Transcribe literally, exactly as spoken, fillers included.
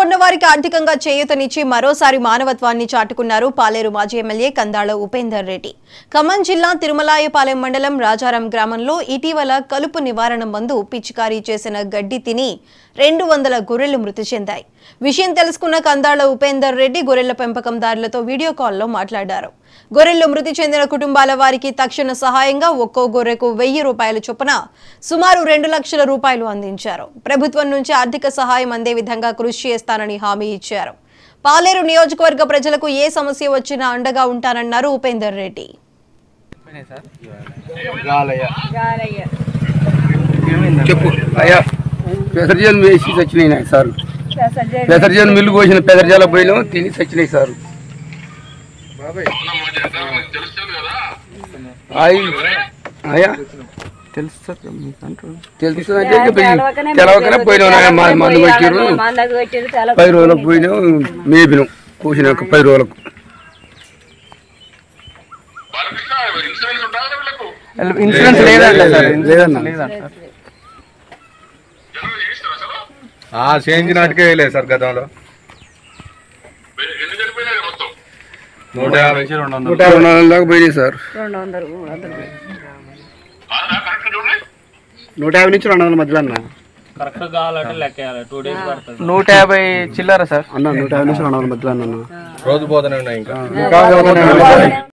ఉన్నవారికి ఆర్థికంగా చేయూతనిచ్చి మరోసారి మానవత్వాన్ని చాటుకున్నారు పాలేరు మాజీ ఎమ్మెల్యే కందాళ ఉపేందర్ రెడ్డి. ఖమ్మం జిల్లా తిరుమలాయపాలెం మండలం రాజారం గ్రామంలో ఇటీవల కలుపు నివారణ మందు పిచికారీ చేసిన గడ్డి తిని రెండు వందల గొర్రెలు మృతి చెందాయి. విషయం తెలుసుకున్న కందాళ ఉపేందర్ రెడ్డి గొర్రెల పెంపకందారులతో వీడియో కాల్లో మాట్లాడారు. గొర్రెలు మృతి చెందిన కుటుంబాల వారికి తక్షణ సహాయంగా ఒక్కో గొర్రెకు వెయ్యి రూపాయల చొప్పున సుమారు రెండు లక్షల రూపాయలు అందించారు. ప్రభుత్వం నుంచి ఆర్థిక సహాయం అందే విధంగా కృషి చేస్తానని హామీ ఇచ్చారు. పాలేరు నియోజకవర్గ ప్రజలకు ఏ సమస్య వచ్చినా అండగా ఉంటానన్నారు ఉపేందర్ రెడ్డి. పెసర్జన్ వేసి చచ్చినాయి సార్. పెసర్జన్ మిల్లు పోసిన పెసర్జాల పోయినా తిని చచ్చినాయి సార్. అయ్యా తెలుసు సార్, తెలవకనే పోయినా మందు పెట్టారు. పది రోజులకు పోయినా మేపినాం పోసిన పది రోజులకు. ఇన్సూరెన్స్ లేదన్నా చేయించినట్టుకే వేయలేదు సార్ గతంలో. నూట యాభై నూట యాభై నాలుగు దాకా పోయినాయి సార్. నూట యాభై నుంచి రెండు వందల మధ్యలో అన్న నూట యాభై చిల్లర సార్ అన్న. నూట యాభై నుంచి రెండు వందల మధ్యలో అన్న. రోజు పోతూనే ఉన్నాయి ఇంకా.